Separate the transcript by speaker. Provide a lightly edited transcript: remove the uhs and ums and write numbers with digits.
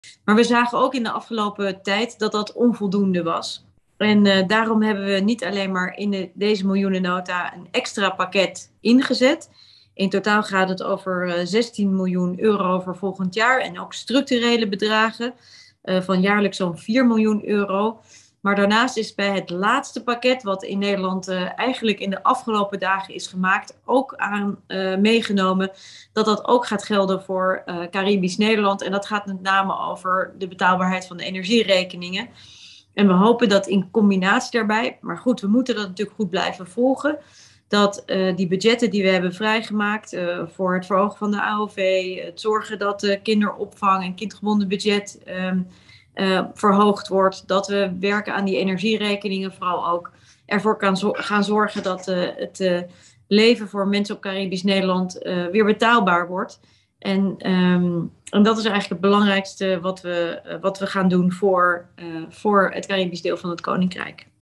Speaker 1: Maar we zagen ook in de afgelopen tijd dat dat onvoldoende was. En daarom hebben we niet alleen maar in deze miljoenennota een extra pakket ingezet. In totaal gaat het over 16 miljoen euro voor volgend jaar en ook structurele bedragen van jaarlijks zo'n 4 miljoen euro. Maar daarnaast is bij het laatste pakket, wat in Nederland eigenlijk in de afgelopen dagen is gemaakt, ook aan meegenomen dat dat ook gaat gelden voor Caribisch Nederland. En dat gaat met name over de betaalbaarheid van de energierekeningen. En we hopen dat in combinatie daarbij, maar goed, we moeten dat natuurlijk goed blijven volgen, dat die budgetten die we hebben vrijgemaakt voor het verhogen van de AOV, het zorgen dat de kinderopvang en kindgebonden budget verhoogd wordt, dat we werken aan die energierekeningen, vooral ook ervoor gaan zorgen dat het leven voor mensen op Caribisch Nederland weer betaalbaar wordt. En dat is eigenlijk het belangrijkste wat we gaan doen voor het Caribisch deel van het Koninkrijk.